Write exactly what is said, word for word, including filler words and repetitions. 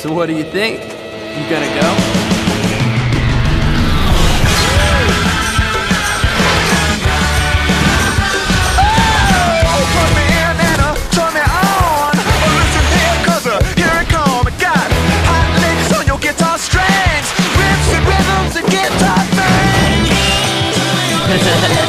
So what do you think? You gonna go? Ha ha ha.